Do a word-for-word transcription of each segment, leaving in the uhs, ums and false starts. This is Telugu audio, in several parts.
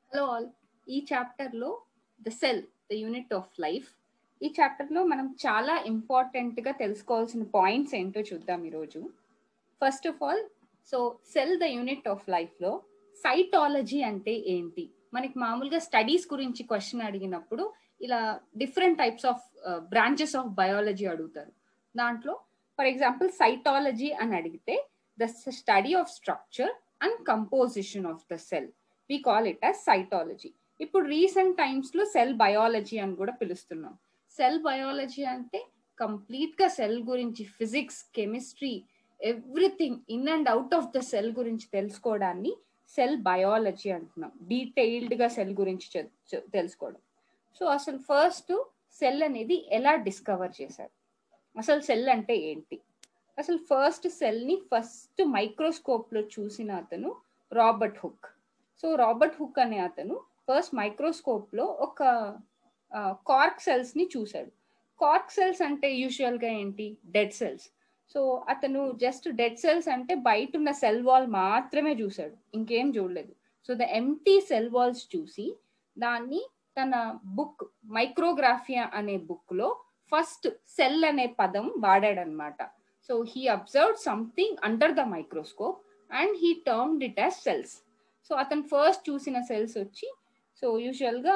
Hello all. ఈ చాప్టర్లో the cell the unit of life. ఈ చాప్టర్లో మనం చాలా ఇంపార్టెంట్గా తెలుసుకోవాల్సిన పాయింట్స్ ఏంటో చూద్దాం ఈరోజు. First of all, so cell the unit of లైఫ్లో సైటాలజీ అంటే ఏంటి? మనకి మామూలుగా స్టడీస్ గురించి క్వశ్చన్ అడిగినప్పుడు ఇలా different types of branches of biology అడుగుతారు. దాంట్లో ఫర్ ఎగ్జాంపుల్ సైటాలజీ అని అడిగితే the study of structure and composition of the cell, we call it as cytology. ఇప్పుడు రీసెంట్ టైమ్స్ లో సెల్ బయాలజీ అని కూడా పిలుస్తున్నాం. సెల్ బయాలజీ అంటే కంప్లీట్ గా సెల్ గురించి physics, chemistry, everything in and out of the cell గురించి తెలుసుకోవడాన్ని సెల్ బయాలజీ అంటున్నాం. డీటెయిల్డ్ గా సెల్ గురించి తెలుసుకోవడం. సో అసలు ఫస్ట్ సెల్ అనేది ఎలా డిస్కవర్ చేశారు, అసలు సెల్ అంటే ఏంటి? అసలు ఫస్ట్ సెల్ ని ఫస్ట్ మైక్రోస్కోప్ లో చూసిన అతను Robert Hooke. So Robert Hooke అనే అతను ఫస్ట్ మైక్రోస్కోప్ లో ఒక కార్క్ సెల్స్ ని చూశాడు. కార్క్ సెల్స్ అంటే యూజువల్ గా ఏంటి? Dead cells. సో అతను జస్ట్ డెడ్ సెల్స్ అంటే బయట ఉన్న సెల్ వాల్ మాత్రమే చూశాడు, ఇంకేం చూడలేదు. So the empty cell walls చూసి దాన్ని తన బుక్ మైక్రోగ్రాఫియా అనే బుక్ లో ఫస్ట్ సెల్ అనే పదం వాడాడనమాట. So he observed something under the microscope and he termed it as cells. So అతను ఫస్ట్ చూసిన సెల్స్ వచ్చి సో యూజువల్గా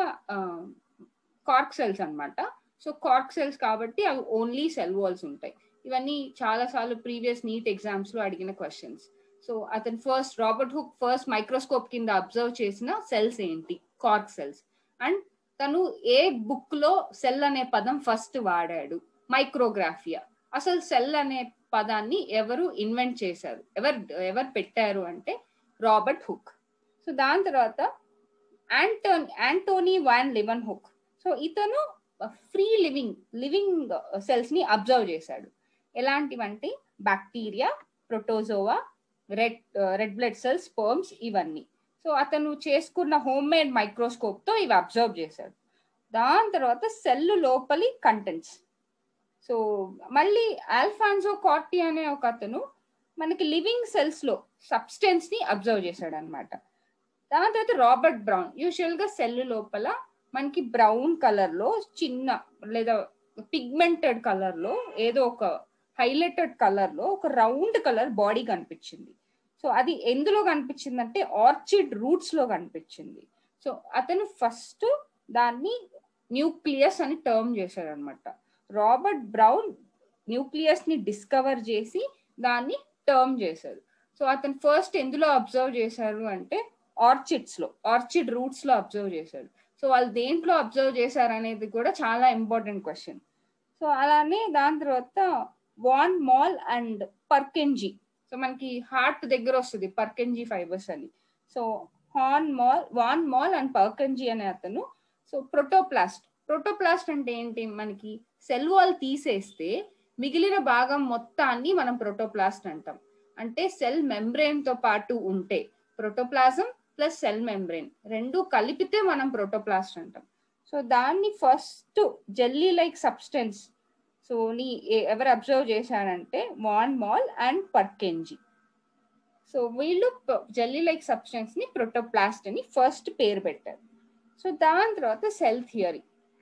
కార్క్ సెల్స్ అనమాట. సో కార్క్ సెల్స్ కాబట్టి అవి ఓన్లీ సెల్ వాల్స్ ఉంటాయి. ఇవన్నీ చాలా సార్లు ప్రీవియస్ నీట్ ఎగ్జామ్స్ లో అడిగిన క్వశ్చన్స్. సో అతను first Robert Hooke first microscope కింద అబ్జర్వ్ చేసిన సెల్స్ ఏంటి? Cork cells. అండ్ తను ఏ బుక్ లో సెల్ అనే పదం ఫస్ట్ వాడాడు? మైక్రోగ్రాఫియా. అసలు సెల్ అనే పదాన్ని ఎవరు ఇన్వెంట్ చేశారు, ఎవరు ఎవరు పెట్టారు అంటే రాబర్ట్ హుక్. సో దాని తర్వాత Antonie Antonie van Leeuwenhoek. So ఇతను ఫ్రీ లివింగ్ లివింగ్ సెల్స్ ని అబ్జర్వ్ చేశాడు. ఎలాంటివంటే bacteria, protozoa, red red blood cells, sperms, ఇవన్నీ. సో అతను చేసుకున్న హోమ్ మేడ్ మైక్రోస్కోప్ తో ఇవి అబ్జర్వ్ చేశాడు. దాని తర్వాత సెల్ లోపలి కంటెంట్స్. సో మళ్ళీ ఆల్ఫాన్సో కార్టీ అనే ఒక అతను మనకి లివింగ్ సెల్స్ లో సబ్స్టెన్స్ ని అబ్జర్వ్ చేశాడు అనమాట. దాని తర్వాత రాబర్ట్ బ్రౌన్. యూజువల్ గా సెల్ లోపల మనకి బ్రౌన్ కలర్ లో చిన్న లేదా పిగ్మెంటెడ్ కలర్ లో ఏదో ఒక హైలైటెడ్ కలర్ లో ఒక రౌండ్ కలర్ బాడీ కనిపించింది. సో అది ఎందులో కనిపించింది అంటే ఆర్చిడ్ రూట్స్ లో కనిపించింది. సో అతను ఫస్ట్ దాన్ని న్యూక్లియస్ అని టర్మ్ చేశాడు అనమాట. రాబర్ట్ బ్రౌన్ న్యూక్లియస్ ని డిస్కవర్ చేసి దాన్ని టర్మ్ చేశారు. సో అతను ఫస్ట్ ఎందులో అబ్జర్వ్ చేశారు అంటే ఆర్చిడ్స్ లో, ఆర్చిడ్ రూట్స్ లో అబ్జర్వ్ చేశారు. సో వాళ్ళు దేంట్లో అబ్జర్వ్ చేశారు అనేది కూడా చాలా ఇంపార్టెంట్ క్వశ్చన్. సో అలానే దాని తర్వాత von Mohl and Purkinje. So మనకి హార్ట్ దగ్గర వస్తుంది పర్కెంజీ ఫైబర్స్ అని. సో హాన్ Mohl von Mohl and Purkinje అనే అతను సో ప్రోటోప్లాస్ట్. ప్రోటోప్లాస్ట్ అంటే ఏంటి? మనకి సెల్ వాల్ తీసేస్తే మిగిలిన భాగం మొత్తాన్ని మనం ప్రోటోప్లాస్ట్ అంటాం. అంటే సెల్ మెంబ్రెయిన్ తో పాటు ఉంటే ప్రోటోప్లాజం ప్లస్ సెల్ మెంబ్రెయిన్ రెండు కలిపితే మనం ప్రోటోప్లాస్ట్ అంటాం. సో దాన్ని first jelly like substance so ని ఎవరు అబ్జర్వ్ చేశారంటే von Mohl and Purkinje. So వీళ్ళు జెల్లీ లైక్ సబ్స్టెన్స్ ని ప్రోటోప్లాస్ట్ అని ఫస్ట్ పేరు పెట్టారు. సో దాని తర్వాత cell theory.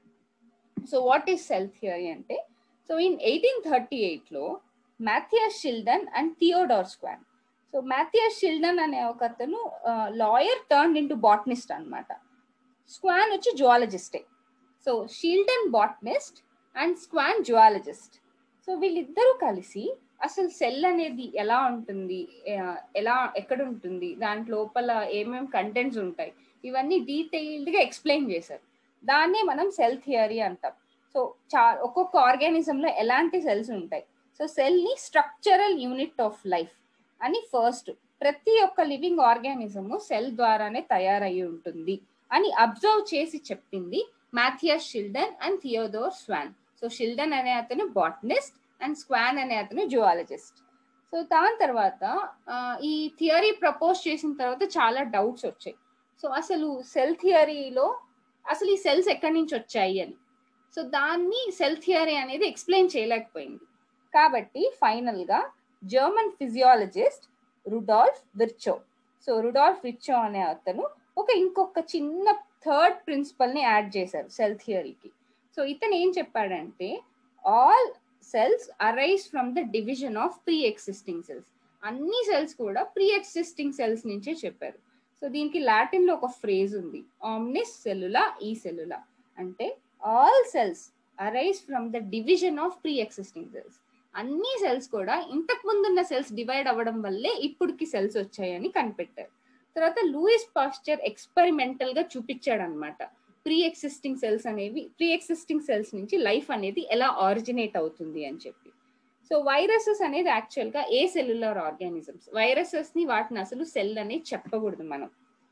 So what is cell theory అంటే so in eighteen thirty eight లో Matthias Schleiden and Theodor Schwann. So Matthias Schleiden అనే ఒక అతను లాయర్ టర్న్ ఇంటూ బాటనిస్ట్ అనమాట. స్క్వాన్ వచ్చి జువాలజిస్టే. So Schleiden botanist and Schwann zoologist. So వీళ్ళిద్దరూ కలిసి అసలు సెల్ అనేది ఎలా ఉంటుంది, ఎలా ఎక్కడ ఉంటుంది, దాని లోపల ఏమేమి కంటెంట్స్ ఉంటాయి, ఇవన్నీ డీటెయిల్డ్గా ఎక్స్ప్లెయిన్ చేశారు. దాన్నే మనం సెల్ థియరీ అంటాం. సో చా ఒక్కొక్క ఆర్గానిజంలో ఎలాంటి సెల్స్ ఉంటాయి. సో సెల్ని స్ట్రక్చరల్ యూనిట్ ఆఫ్ లైఫ్ అని ఫస్ట్ ప్రతి ఒక్క లివింగ్ ఆర్గానిజము సెల్ ద్వారానే తయారయ్యి ఉంటుంది అని అబ్జర్వ్ చేసి చెప్పింది Matthias Schleiden and Theodor Schwann. So Schleiden అనే అతను బాటనిస్ట్ అండ్ స్క్వాన్ అనే అతను జువాలజిస్ట్. సో దాని తర్వాత ఈ థియరీ ప్రపోజ్ చేసిన తర్వాత చాలా డౌట్స్ వచ్చాయి. సో అసలు సెల్ థియరీలో అసలు ఈ సెల్స్ ఎక్కడి నుంచి వచ్చాయి అని. సో దాన్ని సెల్ థియరీ అనేది ఎక్స్ప్లెయిన్ చేయలేకపోయింది. కాబట్టి ఫైనల్ గా German physiologist Rudolf Virchow. So Rudolf Virchow అనే అతను ఒక ఇంకొక చిన్న థర్డ్ ప్రిన్సిపల్ ని యాడ్ చేశారు సెల్ థియరీకి. సో ఇతను ఏం చెప్పాడంటే all cells arise from the division of pre existing cells. అన్ని సెల్స్ కూడా ప్రీ ఎగ్జిస్టింగ్ సెల్స్ నుంచే చెప్పారు. సో దీనికి లాటిన్ లో ఒక ఫ్రేజ్ ఉంది, ఆమ్నిస్ సెల్యులా ఈ సెల్యులా, అంటే all cells arise from the division of pre existing cells. అన్ని సెల్స్ కూడా ఇంతకు ముందున్న సెల్స్ డివైడ్ అవ్వడం వల్లే ఇప్పటికి సెల్స్ వచ్చాయని కనిపెట్టారు. తర్వాత లూయిస్ పాస్చర్ ఎక్స్పెరిమెంటల్ గా చూపించాడు అనమాట ప్రీ ఎగ్జిస్టింగ్ సెల్స్ అనేవి, ప్రీ ఎగ్జిస్టింగ్ సెల్స్ నుంచి లైఫ్ అనేది ఎలా ఆరిజినేట్ అవుతుంది అని చెప్పి. సో వైరసెస్ అనేది యాక్చువల్ గా ఏ సెల్యులర్ ఆర్గానిజమ్స్, వైరసెస్ ని వాటిని అసలు సెల్ అనేది చెప్పకూడదు మనం.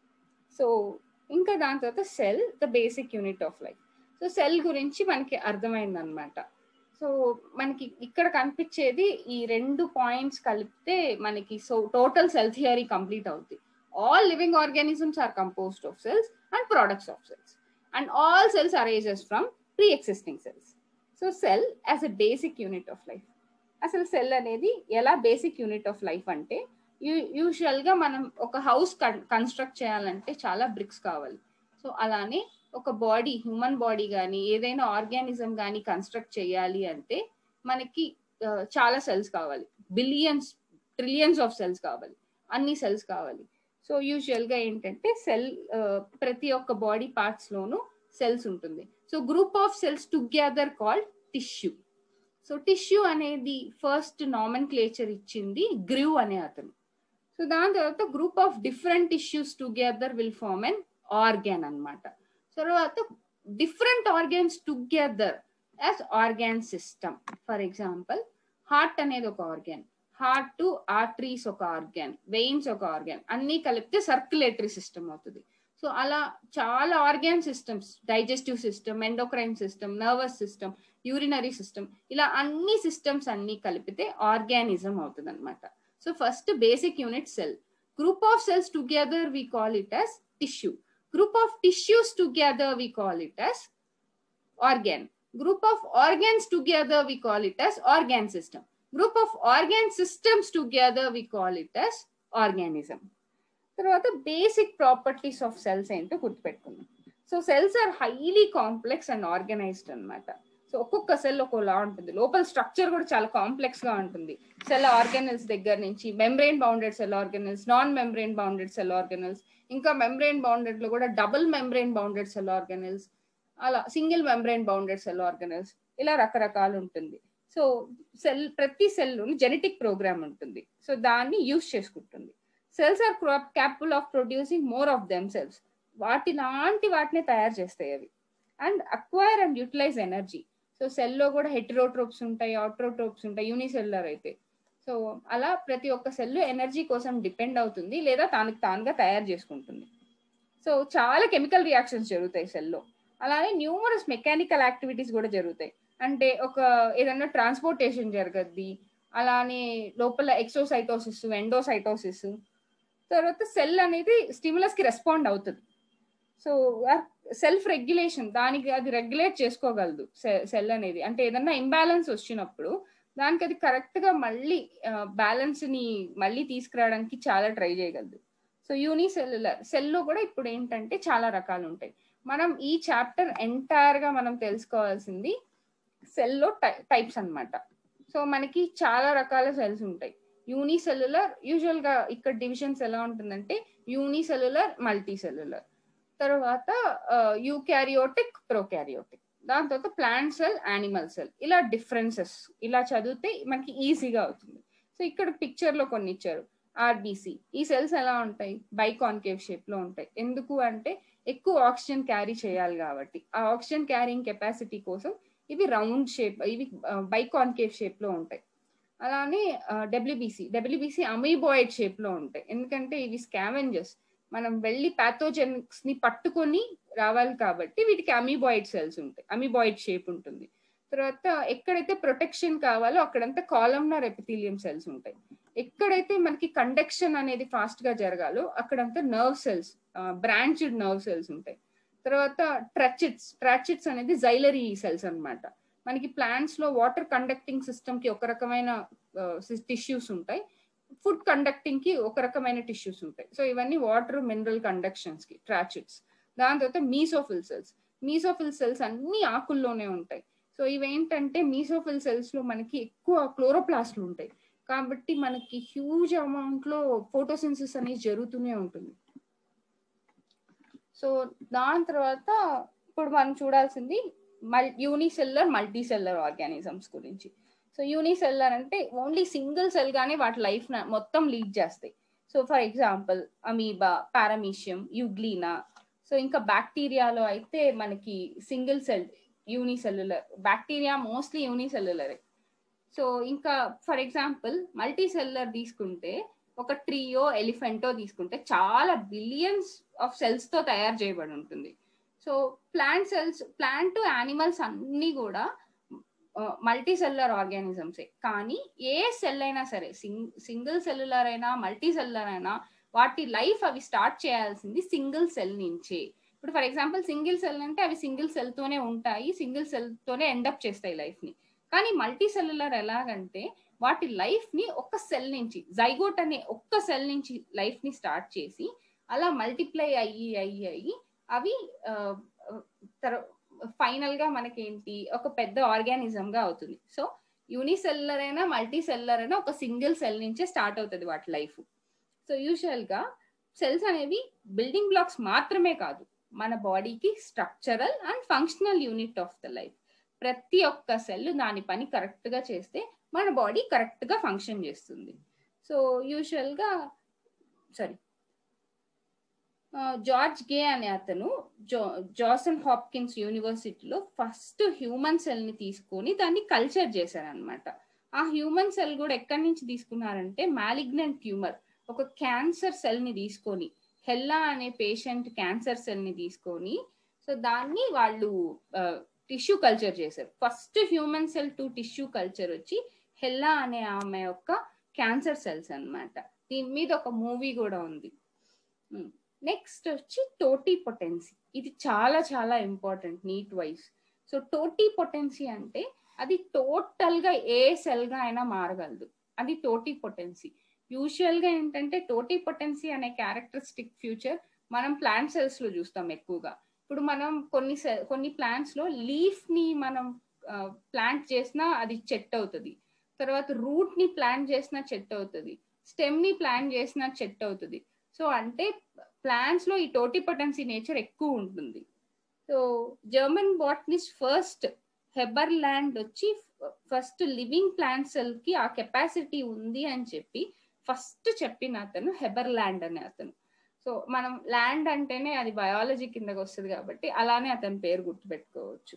సో ఇంకా దాని తర్వాత cell the basic unit of life. So cell గురించి మనకి అర్థమైంది అనమాట. సో మనకి ఇక్కడ కనిపించేది ఈ రెండు పాయింట్స్ కలిపితే మనకి so total cell theory complete అవుతుంది. All living organisms are composed of cells and products of cells, and all cells arises from pre-existing cells. So cell as a basic unit of life. అసలు సెల్ అనేది ఎలా బేసిక్ యూనిట్ ఆఫ్ లైఫ్ అంటే, యూజువల్ గా మనం ఒక హౌస్ కన్స్ట్రక్ట్ చేయాలంటే చాలా బ్రిక్స్ కావాలి. సో అలానే ఒక బాడీ, హ్యూమన్ బాడీ కానీ ఏదైనా ఆర్గానిజం కానీ కన్స్ట్రక్ట్ చేయాలి అంటే మనకి చాలా సెల్స్ కావాలి, బిలియన్స్ ట్రిలియన్స్ ఆఫ్ సెల్స్ కావాలి, అన్ని సెల్స్ కావాలి. సో యూజువల్ గా ఏంటంటే సెల్ ప్రతి ఒక్క బాడీ పార్ట్స్ లోనూ సెల్స్ ఉంటుంది. So group of cells together called tissue. So tissue అనేది ఫస్ట్ నామెన్క్లేచర్ ఇచ్చింది గ్రివ్ అనే అతను. సో దాని తర్వాత group of different tissues together will form an organ అన్నమాట. తర్వాత different organs together as organ system. For example heart అనేది ఒక ఆర్గాన్, హార్ట్ ఆర్టరీస్ ఒక ఆర్గాన్, వెయిన్స్ ఒక ఆర్గాన్, అన్ని కలిపితే సర్క్యులేటరీ సిస్టమ్ అవుతుంది. సో అలా చాలా organ systems, digestive system, endocrine system, nervous system, urinary system, ఇలా అన్ని సిస్టమ్స్ అన్ని కలిపితే ఆర్గానిజం అవుతుంది అనమాట. So first basic unit cell. Group of cells together we call it as tissue. Group of tissues together we call it as organ. Group of organs together we call it as organ system. Group of organ systems together we call it as organism. తర్వాత బేసిక్ ప్రాపర్టీస్ ఆఫ్ సెల్స్ ఏంటో గుర్తుపెట్టుకుందాం. So cells are highly complex and organized అనమాట. సో ఒక్కొక్క సెల్ ఒక్కోలా ఉంటుంది, లోపల స్ట్రక్చర్ కూడా చాలా కాంప్లెక్స్ గా ఉంటుంది. సెల్ ఆర్గానెల్స్ దగ్గర నుంచి membrane bounded cell organelles, non membrane bounded cell organelles, ఇంకా మెంబ్రెయిన్ బౌండెడ్ లో కూడా double membrane bounded cell organelles, అలా single membrane bounded cell organelles, ఇలా రకరకాలు ఉంటుంది. సో సెల్ ప్రతి సెల్లోని జెనెటిక్ ప్రోగ్రామ్ ఉంటుంది, సో దాన్ని యూజ్ చేసుకుంటుంది. Cells are capable of producing more of them cells. వాటి లాంటి వాటిని తయారు చేస్తాయి అవి. And acquire and utilize energy. So సెల్లో కూడా హెటెరోట్రోప్స్ ఉంటాయి, ఆటోట్రోప్స్ ఉంటాయి యూనిసెల్యులర్ అయితే. సో అలా ప్రతి ఒక్క సెల్ ఎనర్జీ కోసం డిపెండ్ అవుతుంది లేదా తానికి తానుగా తయారు చేసుకుంటుంది. సో చాలా కెమికల్ రియాక్షన్స్ జరుగుతాయి సెల్లో. అలానే న్యూమరస్ మెకానికల్ యాక్టివిటీస్ కూడా జరుగుతాయి. అంటే ఒక ఏదన్నా ట్రాన్స్పోర్టేషన్ జరగద్ది, అలానే లోపల ఎక్సోసైటోసిస్, ఎండోసైటోసిస్. తర్వాత సెల్ అనేది స్టిములస్ కి రెస్పాండ్ అవుతుంది. సో సెల్ఫ్ రెగ్యులేషన్, దానికి అది రెగ్యులేట్ చేసుకోగలదు సెల్ అనేది. అంటే ఏదన్నా ఇంబ్యాలెన్స్ వచ్చినప్పుడు దానికి అది కరెక్ట్ గా మళ్ళీ బ్యాలెన్స్ ని మళ్ళీ తీసుకురావడానికి చాలా ట్రై చేయగలదు. సో యూనిసెల్యులర్ సెల్లో కూడా ఇప్పుడు ఏంటంటే చాలా రకాలు ఉంటాయి. మనం ఈ చాప్టర్ ఎంటైర్ గా మనం తెలుసుకోవాల్సింది సెల్లో టైప్స్ అన్నమాట. సో మనకి చాలా రకాల సెల్స్ ఉంటాయి. యూనిసెల్యులర్, యూజువల్ గా ఇక్కడ డివిజన్స్ ఎలా ఉంటుందంటే యూనిసెల్యులర్, మల్టీ సెల్యులర్, తర్వాత యూకారియోటిక్, ప్రోకారియోటిక్, దాని తర్వాత ప్లాంట్ సెల్, యానిమల్ సెల్, ఇలా డిఫరెన్సెస్ ఇలా చదివితే మనకి ఈజీగా అవుతుంది. సో ఇక్కడ పిక్చర్ లో కొన్ని ఇచ్చారు. ఆర్బిసి, ఈ సెల్స్ ఎలా ఉంటాయి, బైకాన్కేవ్ షేప్ లో ఉంటాయి. ఎందుకు అంటే ఎక్కువ ఆక్సిజన్ క్యారీ చేయాలి కాబట్టి, ఆ ఆక్సిజన్ క్యారింగ్ కెపాసిటీ కోసం ఇవి రౌండ్ షేప్, ఇవి బైకాన్కేవ్ షేప్ లో ఉంటాయి. అలానే డబ్ల్యూబిసి, డబ్ల్యూబిసి అమీబాయిడ్ షేప్ లో ఉంటాయి. ఎందుకంటే ఇవి స్కావెంజర్స్, మనం వెళ్ళి ప్యాథోజెన్స్ ని పట్టుకొని రావాలి కాబట్టి వీటికి అమీబాయిడ్ సెల్స్ ఉంటాయి, అమీబాయిడ్ షేప్ ఉంటుంది. తర్వాత ఎక్కడైతే ప్రొటెక్షన్ కావాలో అక్కడంతా కాలమ్నర్ ఎపిథీలియం సెల్స్ ఉంటాయి. ఎక్కడైతే మనకి కండక్షన్ అనేది ఫాస్ట్ గా జరగాలో అక్కడంతా nerve cells, branched nerve cells ఉంటాయి. తర్వాత ట్రాచిట్స్, ట్రాచిట్స్ అనేది జైలరీ సెల్స్ అన్నమాట. మనకి ప్లాంట్స్ లో వాటర్ కండక్టింగ్ సిస్టమ్ కి ఒక రకమైన టిష్యూస్ ఉంటాయి, ఫుడ్ కండక్టింగ్ కి ఒక రకమైన టిష్యూస్ ఉంటాయి. సో ఇవన్నీ వాటర్ మినరల్ కండక్షన్స్ కి ట్రాచిడ్స్. దాని తర్వాత మీసోఫిల్ సెల్స్. మీసోఫిల్ సెల్స్ అన్ని ఆకుల్లోనే ఉంటాయి. సో ఇవేంటంటే మీసోఫిల్ సెల్స్ లో మనకి ఎక్కువ క్లోరోప్లాస్ట్లు ఉంటాయి కాబట్టి మనకి హ్యూజ్ అమౌంట్ లో ఫోటోసింథసిస్ అనేది జరుగుతూనే ఉంటుంది. సో దాని తర్వాత ఇప్పుడు మనం చూడాల్సింది మల్ యూనిసెల్యులర్ మల్టీ సెల్యులర్ ఆర్గానిజమ్స్ గురించి. సో యూనిసెల్యులర్ అంటే ఓన్లీ సింగిల్ సెల్ గానే వాటి లైఫ్ మొత్తం లీడ్ చేస్తాయి. So for example amoeba, paramecium, euglena. So ఇంకా బ్యాక్టీరియాలో అయితే మనకి single cell unicellular, bacteria mostly యూనిసెల్యులరే. సో ఇంకా ఫర్ ఎగ్జాంపుల్ మల్టీ సెల్యులర్ తీసుకుంటే ఒక ట్రీయో ఎలిఫెంటో తీసుకుంటే చాలా బిలియన్స్ ఆఫ్ సెల్స్ తో తయారు చేయబడి ఉంటుంది. So plant cells, plant animals అన్ని కూడా మల్టీ సెల్యులర్ ఆర్గానిజమ్సే. కానీ ఏ సెల్ అయినా సరే, సింగిల్ సెల్యులర్ అయినా మల్టీ సెల్యులర్ అయినా వాటి లైఫ్ అవి స్టార్ట్ చేయాల్సింది సింగిల్ సెల్ నుంచే. ఇప్పుడు ఫర్ ఎగ్జాంపుల్ సింగిల్ సెల్ అంటే అవి సింగిల్ సెల్ తోనే ఉంటాయి, సింగిల్ సెల్ తోనే ఎండప్ చేస్తాయి లైఫ్ ని. కానీ మల్టీ సెల్యులర్ ఎలాగంటే వాటి లైఫ్ ని ఒక్క సెల్ నుంచి, జైగోట్ అనే ఒక్క సెల్ నుంచి లైఫ్ ని స్టార్ట్ చేసి అలా మల్టిప్లై అయ్యి అయ్యి అయ్యి అవి ఫైనల్ గా మనకేంటి ఒక పెద్ద ఆర్గానిజం గా అవుతుంది. సో యూనిసెల్యులర్ అయినా మల్టీ సెల్యులర్ అయినా ఒక సింగిల్ సెల్ నుంచే స్టార్ట్ అవుతుంది వాటి లైఫ్. సో యూజువల్ గా సెల్స్ అనేవి బిల్డింగ్ బ్లాక్స్ మాత్రమే కాదు, మన బాడీకి structural and functional unit of the life. ప్రతి ఒక్క సెల్ దాని పని కరెక్ట్ గా చేస్తే మన బాడీ కరెక్ట్ గా ఫంక్షన్ చేస్తుంది. సో యూజువల్ గా సారీ జార్జ్ గే అనే అతను జో జాసన్ హాప్కిన్స్ యూనివర్సిటీలో ఫస్ట్ హ్యూమన్ సెల్ ని తీసుకొని దాన్ని కల్చర్ చేశారనమాట. ఆ హ్యూమన్ సెల్ కూడా ఎక్కడి నుంచి తీసుకున్నారంటే మాలిగ్నెంట్ ట్యూమర్, ఒక క్యాన్సర్ సెల్ ని తీసుకొని, హెల్లా అనే పేషెంట్ క్యాన్సర్ సెల్ ని తీసుకొని సో దాన్ని వాళ్ళు టిష్యూ కల్చర్ చేశారు. First human cell to tissue culture వచ్చి హెల్లా అనే ఆమె యొక్క క్యాన్సర్ సెల్స్ అన్నమాట. దీని మీద ఒక మూవీ కూడా ఉంది. నెక్స్ట్ వచ్చి టోటీ పొటెన్సీ. ఇది చాలా చాలా important NEET wise. So totipotency అంటే అది టోటల్ గా ఏ సెల్ గా అయినా మారగలదు, అది టోటీ పొటెన్సీ. యూజువల్ గా ఏంటంటే టోటీ పొటెన్సీ అనే క్యారెక్టరిస్టిక్ ఫ్యూచర్ మనం ప్లాంట్ సెల్స్ లో చూస్తాం ఎక్కువగా. ఇప్పుడు మనం కొన్ని కొన్ని ప్లాంట్స్ లో లీఫ్ ని మనం ప్లాంట్ చేసినా అది చెట్టు అవుతుంది, తర్వాత రూట్ ని ప్లాంట్ చేసినా చెట్టు అవుతుంది, స్టెమ్ ని ప్లాంట్ చేసినా చెట్టు అవుతుంది. సో అంటే ప్లాంట్స్ లో ఈ టోటీ పొటెన్సీ నేచర్ ఎక్కువ ఉంటుంది. So German botanist first Haberlandt వచ్చి ఫస్ట్ లివింగ్ ప్లాంట్ సెల్ కి ఆ కెపాసిటీ ఉంది అని చెప్పి ఫస్ట్ చెప్పిన అతను హెబర్లాండ్ అనే అతను. సో మనం ల్యాండ్ అంటేనే అది బయాలజీ కిందకి వస్తుంది కాబట్టి అలానే అతని పేరు గుర్తుపెట్టుకోవచ్చు.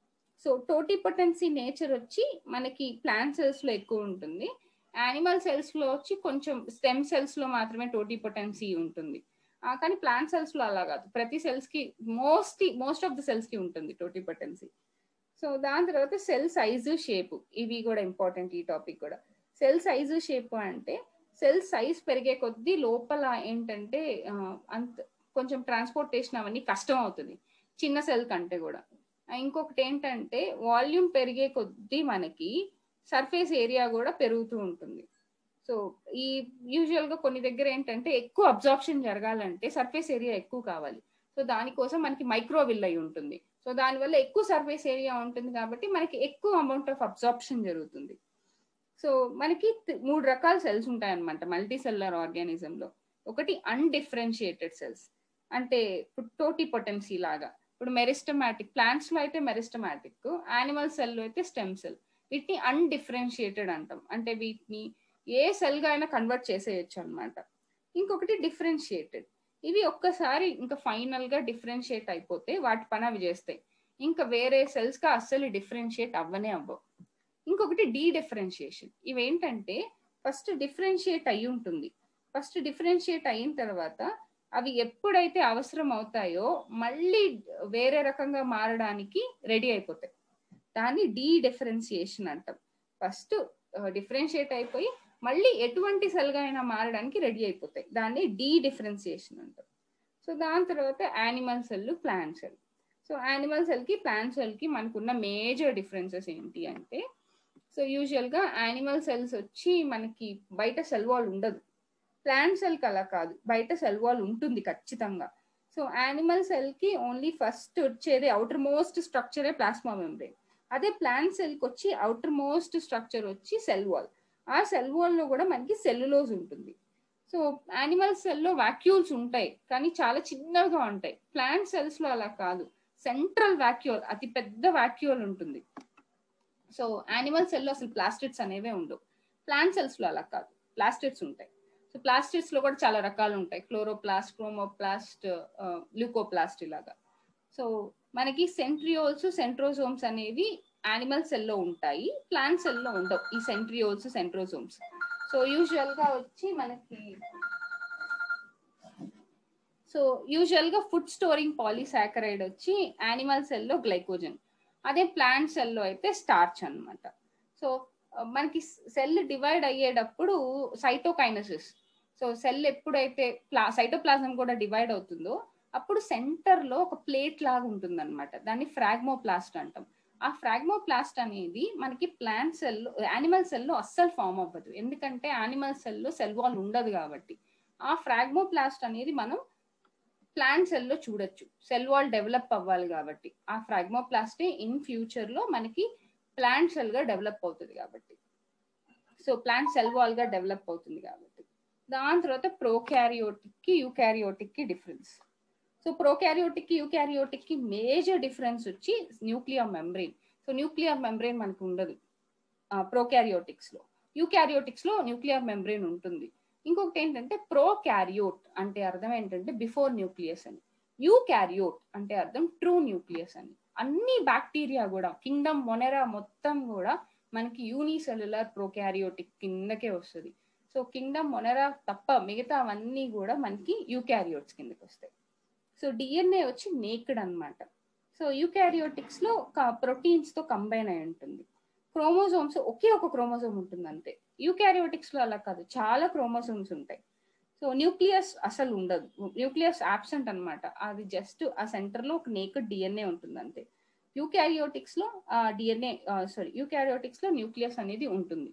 సో టోటీ పొటెన్సీ నేచర్ వచ్చి మనకి ప్లాంట్ సెల్స్ లో ఎక్కువ ఉంటుంది, యానిమల్ సెల్స్ లో వచ్చి కొంచెం స్టెమ్ సెల్స్ లో మాత్రమే టోటీ పొటెన్సీ ఉంటుంది. కానీ ప్లాంట్ సెల్స్ లో అలా కాదు, ప్రతి సెల్స్ కి most most of the cells కి ఉంటుంది టోటీ పొటెన్సీ. సో దాని తర్వాత సెల్ సైజు, షేప్, ఇవి కూడా ఇంపార్టెంట్ ఈ టాపిక్ కూడా. సెల్ సైజు షేప్ అంటే సెల్ సైజ్ పెరిగే కొద్దీ లోపల ఏంటంటే అంత కొంచెం ట్రాన్స్పోర్టేషన్ అవన్నీ కష్టం అవుతుంది చిన్న సెల్ కంటే కూడా. ఇంకొకటి ఏంటంటే వాల్యూమ్ పెరిగే కొద్దీ మనకి సర్ఫేస్ ఏరియా కూడా పెరుగుతూ ఉంటుంది. సో ఈ యూజువల్ గా కొన్ని దగ్గర ఏంటంటే ఎక్కువ అబ్జార్ప్షన్ జరగాలంటే సర్ఫేస్ ఏరియా ఎక్కువ కావాలి. సో దానికోసం మనకి మైక్రోవిల్ అయి ఉంటుంది. సో దానివల్ల ఎక్కువ సర్ఫేస్ ఏరియా ఉంటుంది కాబట్టి మనకి ఎక్కువ అమౌంట్ ఆఫ్ అబ్జార్ప్షన్ జరుగుతుంది. సో మనకి మూడు రకాల సెల్స్ ఉంటాయన్నమాట మల్టీ సెల్యులర్ ఆర్గానిజం లో. ఒకటి అన్డిఫరెన్షియేటెడ్ సెల్స్, అంటే ఇప్పుడు టోటీ పొటెన్సీ లాగా. ఇప్పుడు మెరిస్టమాటిక్, ప్లాంట్స్ లో అయితే మెరిస్టమాటిక్, యానిమల్ సెల్ లో అయితే స్టెమ్ సెల్. వీటిని అన్డిఫరెన్షియేటెడ్ అంటాం, అంటే వీటిని ఏ సెల్ గా అయినా కన్వర్ట్ చేసేయచ్చు అనమాట. ఇంకొకటి డిఫరెన్షియేటెడ్, ఇవి ఒక్కసారి ఇంకా ఫైనల్ గా డిఫరెన్షియేట్ అయిపోతే వాటి పని అవి చేస్తాయి, ఇంకా వేరే సెల్స్ గా అస్సలు డిఫరెన్షియేట్ అవ్వనే అవ్వవు. ఇంకొకటి డీ డిఫరెన్షియేషన్, ఇవేంటంటే ఫస్ట్ డిఫరెన్షియేట్ అయి ఉంటుంది, ఫస్ట్ డిఫరెన్షియేట్ అయిన తర్వాత అవి ఎప్పుడైతే అవసరం అవుతాయో మళ్ళీ వేరే రకంగా మారడానికి రెడీ అయిపోతాయి. దాన్ని డీ డిఫరెన్షియేషన్ అంటాం. ఫస్ట్ డిఫరెన్షియేట్ అయిపోయి మళ్ళీ ఎటువంటి సెల్ గా అయినా మారడానికి రెడీ అయిపోతాయి, దాన్ని డీ డిఫరెన్షియేషన్ అంటాం. సో దాని తర్వాత animal cell, plant cell. So animal cell కి ప్లాంట్ సెల్ కి మనకున్న మేజర్ డిఫరెన్సెస్ ఏంటి అంటే, సో యూజువల్ గా యానిమల్ సెల్స్ వచ్చి మనకి బయట సెల్ వాల్ ఉండదు. ప్లాంట్ సెల్ కి అలా కాదు, బయట సెల్ వాల్ ఉంటుంది ఖచ్చితంగా. సో యానిమల్ సెల్ కి ఓన్లీ ఫస్ట్ వచ్చేది అవుటర్ మోస్ట్ స్ట్రక్చరే ప్లాస్మా మెంబ్రేన్. అదే ప్లాంట్ సెల్ కి వచ్చి అవుటర్ మోస్ట్ స్ట్రక్చర్ వచ్చి సెల్ వాల్. ఆ సెల్ వాల్ లో కూడా మనకి సెల్యులోజ్ ఉంటుంది. సో యానిమల్ సెల్ లో వాక్యూల్స్ ఉంటాయి కానీ చాలా చిన్నగా ఉంటాయి. ప్లాంట్ సెల్స్ లో అలా కాదు, సెంట్రల్ వాక్యూల్ అతి పెద్ద వాక్యూల్ ఉంటుంది. సో యానిమల్ సెల్ లో అసలు ప్లాస్టిడ్స్ అనేవే ఉండవు. ప్లాంట్ సెల్స్ లో అలా కాదు, ప్లాస్టిడ్స్ ఉంటాయి. సో ప్లాస్టిడ్స్ లో కూడా చాలా రకాలు ఉంటాయి, క్లోరోప్లాస్ట్, క్రోమోప్లాస్ట్, ల్యూకోప్లాస్ట్ ఇలాగా. సో మనకి సెంట్రియోల్స్, సెంట్రోజోమ్స్ అనేవి యానిమల్ సెల్ లో ఉంటాయి, ప్లాంట్ సెల్ లో ఉండవు ఈ సెంట్రియోల్స్, సెంట్రోజోమ్స్. సో యూజువల్ గా వచ్చి మనకి సో యూజువల్ గా ఫుడ్ స్టోరింగ్ పాలీసాకరైడ్ వచ్చి యానిమల్ సెల్ లో గ్లైకోజన్, అదే ప్లాంట్ సెల్ లో అయితే స్టార్చ్ అన్నమాట. సో మనకి సెల్ డివైడ్ అయ్యేటప్పుడు సైటోకైనసిస్, సో సెల్ ఎప్పుడైతే ప్లా సైటోప్లాజం కూడా డివైడ్ అవుతుందో అప్పుడు సెంటర్ లో ఒక ప్లేట్ లాగా ఉంటుంది అనమాట, దాన్ని ఫ్రాగ్మోప్లాస్ట్ అంటాం. ఆ ఫ్రాగ్మోప్లాస్ట్ అనేది మనకి ప్లాంట్ సెల్, యానిమల్ సెల్ లో అస్సలు ఫామ్ అవ్వదు, ఎందుకంటే యానిమల్ సెల్ లో సెల్ వాల్ ఉండదు కాబట్టి. ఆ ఫ్రాగ్మోప్లాస్ట్ అనేది మనం ప్లాంట్ సెల్ లో చూడొచ్చు, సెల్ వాల్ డెవలప్ అవ్వాలి కాబట్టి. ఆ ఫ్రాగ్మోప్లాస్టే ఇన్ ఫ్యూచర్ లో మనకి ప్లాంట్ సెల్ గా డెవలప్ అవుతుంది కాబట్టి. సో ప్లాంట్ సెల్ వాల్ గా డెవలప్ అవుతుంది కాబట్టి. దాని తర్వాత ప్రోకారియోటిక్ కి యూకారియోటిక్ కి డిఫరెన్స్. సో ప్రోకారియోటిక్ కి యూకారియోటిక్ కి మేజర్ డిఫరెన్స్ వచ్చి nuclear membrane. So nuclear membrane మనకు ఉండదు ప్రోకారియోటిక్స్ లో. యూకారియోటిక్స్ లో న్యూక్లియర్ మెంబ్రెయిన్ ఉంటుంది. ఇంకొకటి ఏంటంటే ప్రోకారియోట్ అంటే అర్థం ఏంటంటే బిఫోర్ న్యూక్లియస్ అని, యూకారియోట్ అంటే అర్థం ట్రూ న్యూక్లియస్ అని. అన్ని బ్యాక్టీరియా కూడా కింగ్డమ్ మొనెరా మొత్తం కూడా మనకి యూనిసెల్యులర్ ప్రోకారియోటిక్ కిందకే వస్తుంది. సో కింగ్డమ్ మొనెరా తప్ప మిగతా అవన్నీ కూడా మనకి యూకారియోట్స్ కిందకి వస్తాయి. సో డిఎన్ఏ వచ్చి నేక్డ్ అన్నమాట. సో యూకారియోటిక్స్ లో ప్రోటీన్స్ తో కంబైన్ అయి ఉంటుంది. క్రోమోజోమ్స్ ఒకే ఒక క్రోమోజోమ్ ఉంటుంది అంతే. యూకారియోటిక్స్ లో అలా కాదు, చాలా క్రోమోజోమ్స్ ఉంటాయి. సో న్యూక్లియస్ అసలు ఉండదు, న్యూక్లియస్ ఆబ్సెంట్ అన్నమాట, అది జస్ట్ ఆ సెంటర్ లో ఒక నేక్డ్ డిఎన్ఏ ఉంటుంది అంతే. యూకారియోటిక్స్ లో ఆ డిఎన్ఏ సారీ యూకారియోటిక్స్ లో న్యూక్లియస్ అనేది ఉంటుంది.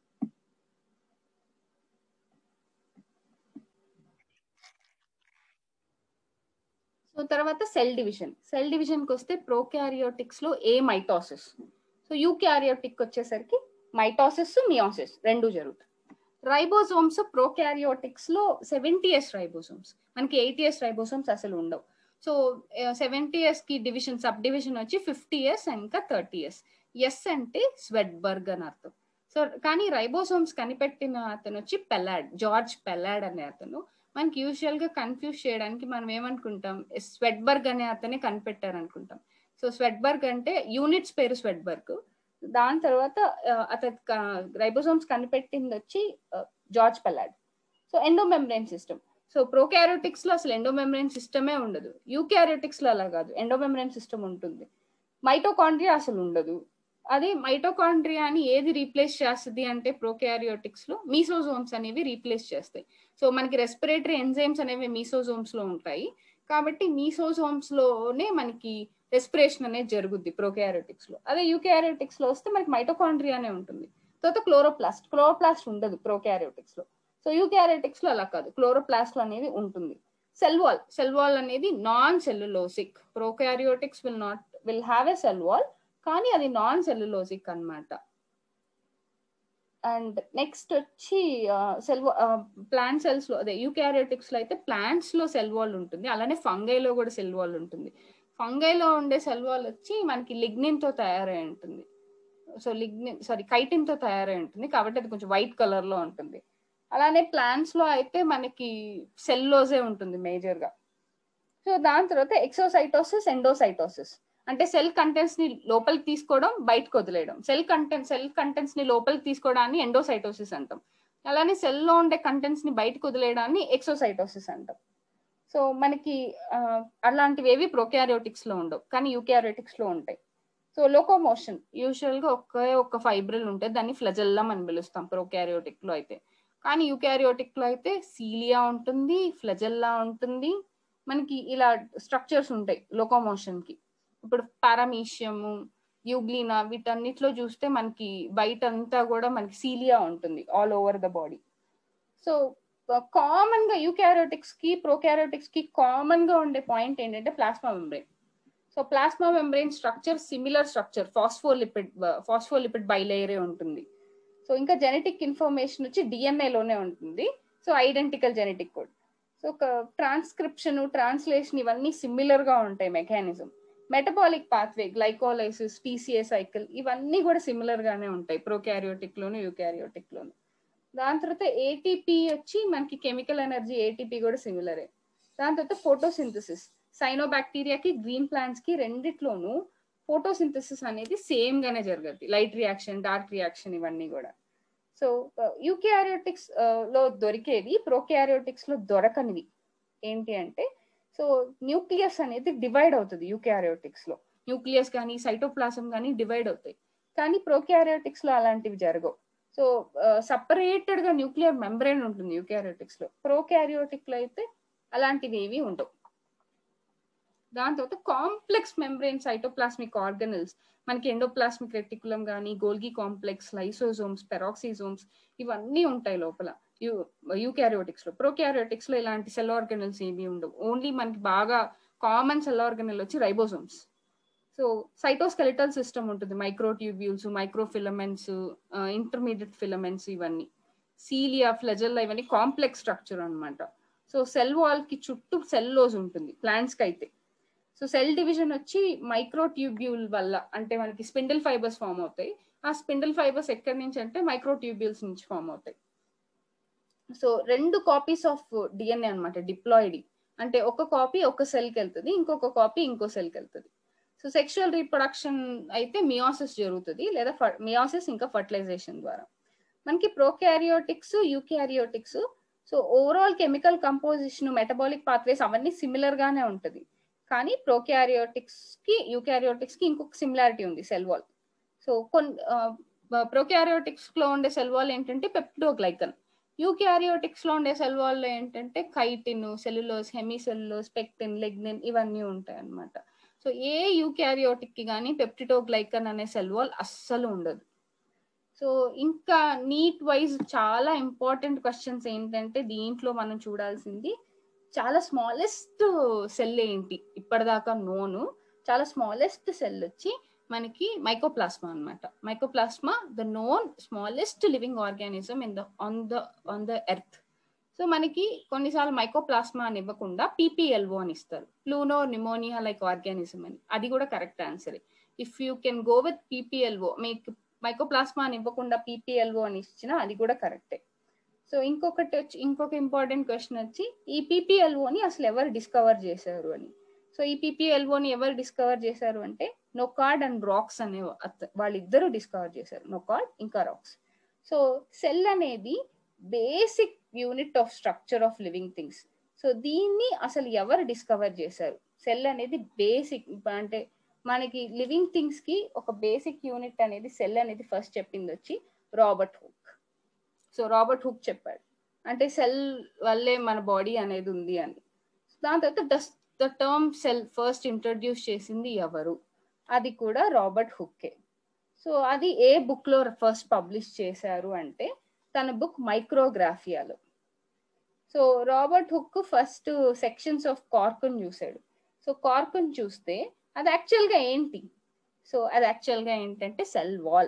సో తర్వాత సెల్ డివిజన్. సెల్ డివిజన్ కి వస్తే ప్రోకారియోటిక్స్ లో ఏ మైటోసిస్, సో యూకారియోటిక్ వచ్చేసరికి మైటోసిస్, మియోసిస్ రెండు జరుగుతాయి. రైబోజోమ్స్ ప్రోకారియోటిక్స్ లో సెవెంటీ ఎస్ రైబోజోమ్స్, మనకి ఎయిటీ ఎస్ రైబోజోమ్స్ అసలు ఉండవు. సో సెవెంటీ ఎస్ కి డివిజన్, సబ్ డివిజన్ వచ్చి ఫిఫ్టీ ఎస్ ఇంకా థర్టీ ఎస్. ఎస్ అంటే స్వెడ్బర్గ్ అని అర్థం. సో కానీ రైబోసోమ్స్ కనిపెట్టిన అతను వచ్చి పెలాడ్, జార్జ్ పెలాడ్ అనే అతను. మనకి యూజువల్ గా కన్ఫ్యూజ్ చేయడానికి మనం ఏమనుకుంటాం, స్వెడ్బర్గ్ అనే అతనే కనిపెట్టారు అనుకుంటాం. సో స్వెడ్బర్గ్ అంటే యూనిట్స్ పేరు స్వెడ్బర్గ్. దాని తర్వాత అతను రైబోసోమ్స్ కనిపెట్టింది వచ్చి George Palade. So endomembrane system. So prokaryotics లో అసలు ఎండోమెమ్బ్రేన్ సిస్టమే ఉండదు, యూకారియోటిక్స్ లో అలా కాదు, ఎండోమెమ్బ్రేన్ సిస్టమ్ ఉంటుంది. మైటోకాండ్రియా అసలు ఉండదు. అదే మైటోకాండ్రియాని ఏది రీప్లేస్ చేస్తుంది అంటే ప్రోకారియోటిక్స్ లో మీసోజోమ్స్ అనేవి రీప్లేస్ చేస్తాయి. సో మనకి రెస్పిరేటరీ ఎంజైమ్స్ అనేవి మీసోజోమ్స్ లో ఉంటాయి కాబట్టి మీసోజోమ్స్ లోనే మనకి రెస్పిరేషన్ అనేది జరుగుద్ది ప్రోకారియోటిక్స్ లో. అదే యూకారియోటిక్స్ లో వస్తే మనకి మైటోకాండ్రియానే ఉంటుంది. తర్వాత క్లోరోప్లాస్ట్, క్లోరోప్లాస్ట్ ఉండదు ప్రోకారియోటిక్స్ లో. సో యూకారియోటిక్స్ లో అలా కాదు, క్లోరోప్లాస్ట్ అనేది ఉంటుంది. సెల్ వాల్, సెల్ వాల్ అనేది non cellulosic. Prokaryotics will not will have a cell wall కానీ అది నాన్ సెల్యులోసిక్ అన్నమాట. అండ్ నెక్స్ట్ వచ్చి సెల్ ప్లాంట్ సెల్స్ లో, అదే యూకారియోటిక్స్ లో అయితే ప్లాంట్స్ లో సెల్ వాల్ ఉంటుంది, అలానే ఫంగైలో కూడా సెల్ వాల్ ఉంటుంది. ఫంగైలో ఉండే సెల్ వాల్ వచ్చి మనకి లిగ్నిన్ తో తయారై ఉంటుంది. సో లిగ్నిన్ సారీ కైటిన్ తో తయారై ఉంటుంది కాబట్టి అది కొంచెం వైట్ కలర్ లో ఉంటుంది. అలానే ప్లాంట్స్ లో అయితే మనకి సెల్లోజే ఉంటుంది మేజర్ గా. సో దాని తర్వాత ఎక్సోసైటోసిస్, ఎండోసైటోసిస్ అంటే సెల్ కంటెంట్స్ ని లోపలికి తీసుకోవడం, బయటకు వదిలేయడం. సెల్ కంటెంట్ సెల్ కంటెంట్స్ ని లోపలికి తీసుకోవడాన్ని ఎండోసైటోసిస్ అంటాం. అలానే సెల్ లో ఉండే కంటెంట్స్ ని బయటకు వదిలేయడాన్ని ఎక్సోసైటోసిస్ అంటాం. సో మనకి అలాంటివి ఏవి ప్రోకారియోటిక్స్ లో ఉండవు కానీ యూకారియోటిక్స్ లో ఉంటాయి. సో లోకోమోషన్ యూజువల్ గా ఒకే ఒక్క ఫైబ్రిల్ ఉంటుంది, దాన్ని ఫ్లజెల్లం అని పిలుస్తాం ప్రోకారియోటిక్ లో అయితే. కానీ యూకారియోటిక్ లో అయితే సీలియా ఉంటుంది, ఫ్లజెల్లా ఉంటుంది, మనకి ఇలా స్ట్రక్చర్స్ ఉంటాయి లోకోమోషన్ కి. ఇప్పుడు పారామీషియము, యూగ్లీనా వీటన్నిటిలో చూస్తే మనకి బయట అంతా కూడా మనకి సీలియా ఉంటుంది all over the body. So common గా యూకారియోటిక్స్ కి ప్రోకారియోటిక్స్ కి కామన్ గా ఉండే పాయింట్ ఏంటంటే plasma membrane. So plasma membrane structure similar structure, phospholipid phospholipid బైలేయరే ఉంటుంది. సో ఇంకా జెనెటిక్ ఇన్ఫర్మేషన్ వచ్చి డిఎన్ఏలోనే ఉంటుంది. So identical genetic code. So ఒక ట్రాన్స్క్రిప్షన్ ట్రాన్స్లేషన్ ఇవన్నీ సిమిలర్ గా ఉంటాయి mechanism. Metabolic pathway, glycolysis, TCA cycle ఇవన్నీ కూడా సిమిలర్ గానే ఉంటాయి ప్రోకారియోటిక్ లోను యూకారియోటిక్ లోను. దాని తర్వాత ఏటీపీ వచ్చి మనకి కెమికల్ ఎనర్జీ ఏటీపీ కూడా సిమిలరే. దాని తర్వాత ఫోటోసింథసిస్, సైనోబాక్టీరియాకి గ్రీన్ ప్లాంట్స్ కి రెండిట్లోనూ ఫోటోసింథసిస్ అనేది సేమ్ గానే జరుగుతుంది. లైట్ రియాక్షన్, డార్క్ రియాక్షన్ ఇవన్నీ కూడా. సో యూకారియోటిక్స్ లో దొరికేది ప్రోకారియోటిక్స్ లో దొరకనివి ఏంటి అంటే, సో న్యూక్లియస్ అనేది డివైడ్ అవుతుంది యూకారియోటిక్స్ లో. న్యూక్లియస్ కానీ సైటోప్లాజం కానీ డివైడ్ అవుతాయి, కానీ ప్రోకారియోటిక్స్ లో అలాంటివి జరగవు. సో సపరేటెడ్ గా న్యూక్లియర్ మెంబ్రెయిన్ ఉంటుంది యూకారియోటిక్స్ లో. ప్రోకారియోటిక్ లో అయితే అలాంటివి ఏవి ఉండవు. దాని తర్వాత కాంప్లెక్స్ మెంబ్రెయిన్ సైటోప్లాస్మిక్ ఆర్గనల్స్, మనకి ఎండోప్లాస్మిక్ రెటికులం కానీ, గోల్గి కాంప్లెక్స్, లైసోజోమ్స్, పెరాక్సిజోమ్స్ ఇవన్నీ ఉంటాయి లోపల యూ యూకారియోటిక్స్ లో. ప్రోకారియోటిక్స్ లో ఇలాంటి సెల్ ఆర్గనల్స్ ఏమీ ఉండవు. ఓన్లీ మనకి బాగా కామన్ సెల్ ఆర్గనల్ వచ్చి రైబోజోమ్స్. సో సైటోస్కెలిటల్ సిస్టమ్ ఉంటుంది, మైక్రోట్యూబ్యూల్స్, మైక్రోఫిలమెంట్స్, ఇంటర్మీడియట్ ఫిలమెంట్స్ ఇవన్నీ. సీలియా, ఫ్లెజెల్లా ఇవన్నీ కాంప్లెక్స్ స్ట్రక్చర్ అనమాట. సో సెల్ వాల్ కి చుట్టూ సెల్లోజ్ ఉంటుంది ప్లాంట్స్ కి అయితే. సో సెల్ డివిజన్ వచ్చి మైక్రోట్యూబ్యూల్ వల్ల, అంటే మనకి స్పిండిల్ ఫైబర్స్ ఫామ్ అవుతాయి. ఆ స్పిండిల్ ఫైబర్స్ ఎక్కడి నుంచి అంటే మైక్రోట్యూబ్యూల్స్ నుంచి ఫామ్ అవుతాయి. సో రెండు కాపీస్ ఆఫ్ డిఎన్ఏ అనమాట డిప్లాయిడ్, అంటే ఒక కాపీ ఒక సెల్కి వెళ్తుంది, ఇంకొక కాపీ ఇంకో సెల్కి వెళ్తుంది. సో సెక్షువల్ రీప్రొడక్షన్ అయితే మియాసిస్ జరుగుతుంది, లేదా మియాసిస్ ఇంకా ఫర్టిలైజేషన్ ద్వారా. మనకి prokaryotics, eukaryotics so overall chemical composition, metabolic pathways అవన్నీ సిమిలర్ గానే ఉంటుంది. కానీ ప్రోకారియోటిక్స్ కి యూకారియోటిక్స్ కి ఇంకొక సిమిలారిటీ ఉంది, సెల్ వాల్. సో కొన్ని ప్రోకారియోటిక్స్ లో ఉండే సెల్ వాల్ ఏంటంటే పెప్టిడోగ్లైకన్, యూకారియోటిక్స్ లో ఉండే సెల్ వాల్ ఏంటంటే chitin, cellulose, hemicellulose, pectin, lignin ఇవన్నీ ఉంటాయి అన్నమాట. సో ఏ యూకారియోటిక్ కి కానీ పెప్టిడోగ్లైకన్ అనే సెల్ వాల్ అస్సలు ఉండదు. సో ఇంకా నీట్ వైజ్ చాలా ఇంపార్టెంట్ క్వశ్చన్స్ ఏంటంటే, దీంట్లో మనం చూడాల్సింది చాలా స్మాలెస్ట్ సెల్ ఏంటి ఇప్పటిదాకా నోను. చాలా స్మాలెస్ట్ సెల్ వచ్చి మనకి మైకోప్లాస్మా అనమాట. Mycoplasma the known smallest living organism in the on the on the earth. So మనకి కొన్నిసార్లు మైకోప్లాస్మా అని ఇవ్వకుండా పీపీఎల్ఓ అని ఇస్తారు, ప్లూనో నిమోనియా లైక్ ఆర్గానిజం అని. అది కూడా correct answer. If you can go with PPLO, మీకు మైకోప్లాస్మా అని ఇవ్వకుండా పీపీఎల్ఓ అని ఇచ్చినా అది కూడా కరెక్టే. సో ఇంకొకటి వచ్చి ఇంకొక ఇంపార్టెంట్ క్వశ్చన్ వచ్చి ఈ పీపీఎల్ఓని అసలు ఎవరు డిస్కవర్ చేశారు అని. సో ఈ పీపీఎల్ఓని ఎవరు డిస్కవర్ చేశారు అంటే నొకార్డ్ అండ్ రాక్స్ అనే వాళ్ళిద్దరూ డిస్కవర్ చేశారు, నొకార్డ్ ఇంకా రాక్స్. సో సెల్ అనేది basic unit of structure of living things. So దీన్ని అసలు ఎవరు డిస్కవర్ చేశారు? సెల్ అనేది బేసిక్, అంటే మనకి లివింగ్ థింగ్స్ కి ఒక బేసిక్ యూనిట్ అనేది సెల్ అనేది ఫస్ట్ చెప్పింది వచ్చి Robert Hooke. So Robert Hooke చెప్పాడు, అంటే సెల్ వల్లే మన బాడీ అనేది ఉంది అని. దాని తర్వాత does the term cell first introduce చేసింది ఎవరు? అది కూడా రాబర్ట్ హుక్కే. సో అది ఏ బుక్ లో ఫస్ట్ పబ్లిష్ చేశారు అంటే తన బుక్ మైక్రోగ్రాఫియాలో. So Robert Hooke first sections of కార్కున్ చూసాడు. సో కార్కున్ చూస్తే అది యాక్చువల్గా ఏంటి? సో అది యాక్చువల్గా ఏంటంటే సెల్ వాల్.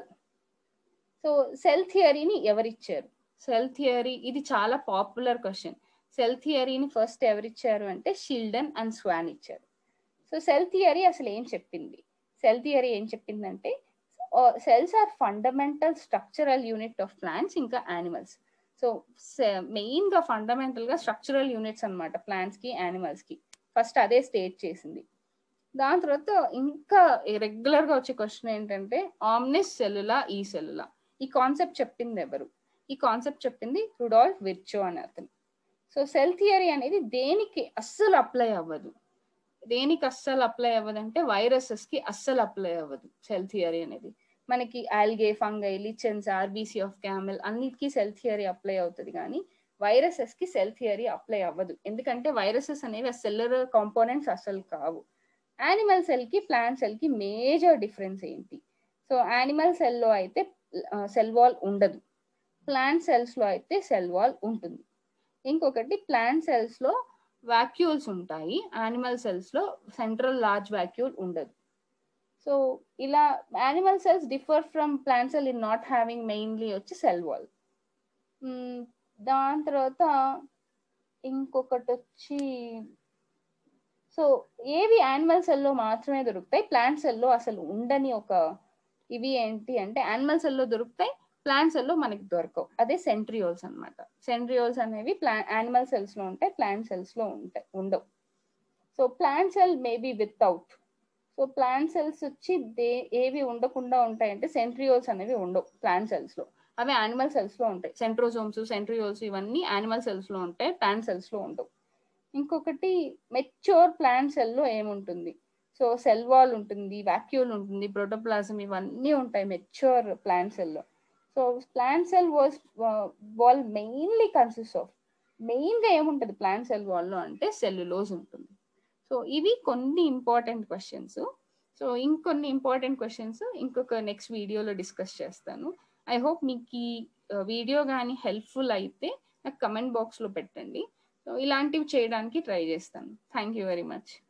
సో సెల్ థియరీని ఎవరిచ్చారు? సెల్ థియరీ ఇది చాలా పాపులర్ క్వశ్చన్. సెల్ థియరీని ఫస్ట్ ఎవరిచ్చారు అంటే షిల్డన్ అండ్ స్వాన్ ఇచ్చారు. సో సెల్ థియరీ అసలు ఏం చెప్పింది? సెల్ థియరీ ఏం చెప్పిందంటే cells are fundamental structural unit of plants ఇంకా యానిమల్స్. సో మెయిన్ గా ఫండమెంటల్ గా స్ట్రక్చరల్ యూనిట్స్ అనమాట ప్లాంట్స్ కి యానిమల్స్ కి. ఫస్ట్ అదే స్టేట్ చేసింది. దాని తర్వాత ఇంకా రెగ్యులర్ గా వచ్చే క్వశ్చన్ ఏంటంటే ఆమ్నిస్ సెల్యులా ఈ సెల్యులా, ఈ కాన్సెప్ట్ చెప్పింది ఎవరు? ఈ కాన్సెప్ట్ చెప్పింది రుడాల్ఫ్ విర్చో అని అతను. సో సెల్ థియరీ అనేది దేనికి అస్సలు అప్లై అవ్వదు? దేనికి అస్సలు అప్లై అవ్వదు అంటే వైరసెస్ కి అస్సలు అప్లై అవ్వదు సెల్ థియరీ అనేది. మనకి algae, fungi, lichens, RBC of camel అన్నిటికీ సెల్ థియరీ అప్లై అవుతుంది, కానీ వైరసెస్ కి సెల్ థియరీ అప్లై అవ్వదు. ఎందుకంటే వైరసెస్ అనేవి సెల్యులర్ కాంపోనెంట్స్ అస్సలు కావు. యానిమల్ సెల్ కి ప్లాంట్ సెల్ కి మేజర్ డిఫరెన్స్ ఏంటి? సో యానిమల్ సెల్లో అయితే సెల్ వాల్ ఉండదు, ప్లాంట్ సెల్స్లో అయితే సెల్ వాల్ ఉంటుంది. ఇంకొకటి ప్లాంట్ సెల్స్లో వాక్యూల్స్ ఉంటాయి, యానిమల్ సెల్స్లో సెంట్రల్ లార్జ్ వాక్యూల్ ఉండదు. సో ఇలా animal cells differ from plant cell in not having mainly వచ్చి సెల్ వాల్. దాని తర్వాత ఇంకొకటి వచ్చి, సో ఏవి యానిమల్ సెల్లో మాత్రమే దొరుకుతాయి, ప్లాంట్ సెల్లో అసలు ఉండని ఒక ఇవి ఏంటి అంటే యానిమల్ సెల్లో దొరుకుతాయి, ప్లాంట్ సెల్లో మనకి దొరకవు. అదే సెంట్రియోల్స్ అనమాట. సెంట్రియోల్స్ అనేవి ప్లా యానిమల్ సెల్స్లో ఉంటాయి, ప్లాంట్ సెల్స్లో ఉంటాయి ఉండవు. So plant cell maybe without. So plant cells వచ్చి దే ఏవి ఉండకుండా ఉంటాయంటే సెంట్రియోల్స్ అనేవి ఉండవు ప్లాంట్ సెల్స్లో, అవి యానిమల్ సెల్స్లో ఉంటాయి. సెంట్రోజోమ్స్, సెంట్రియోల్స్ ఇవన్నీ యానిమల్ సెల్స్లో ఉంటాయి, ప్లాంట్ సెల్స్లో ఉండవు. ఇంకొకటి మెచ్యూర్ ప్లాంట్ సెల్లో ఏముంటుంది, సో సెల్ వాల్ ఉంటుంది, వాక్యూల్ ఉంటుంది, ప్రోటోప్లాజం ఇవన్నీ ఉంటాయి మెచ్యూర్ ప్లాంట్ సెల్లో. So plant cell was wall mainly consist of, మెయిన్గా ఏముంటుంది ప్లాంట్ సెల్ వాల్లో అంటే సెల్యులోజ్ ఉంటుంది. సో ఇవి కొన్ని ఇంపార్టెంట్ క్వశ్చన్స్. సో ఇంకొన్ని ఇంపార్టెంట్ క్వశ్చన్స్ ఇంకొక నెక్స్ట్ వీడియోలో డిస్కస్ చేస్తాను. ఐ హోప్ మీకు ఈ వీడియో కానీ హెల్ప్ఫుల్ అయితే నాకు కమెంట్ బాక్స్లో పెట్టండి. సో ఇలాంటివి చేయడానికి ట్రై చేస్తాను. Thank you very much.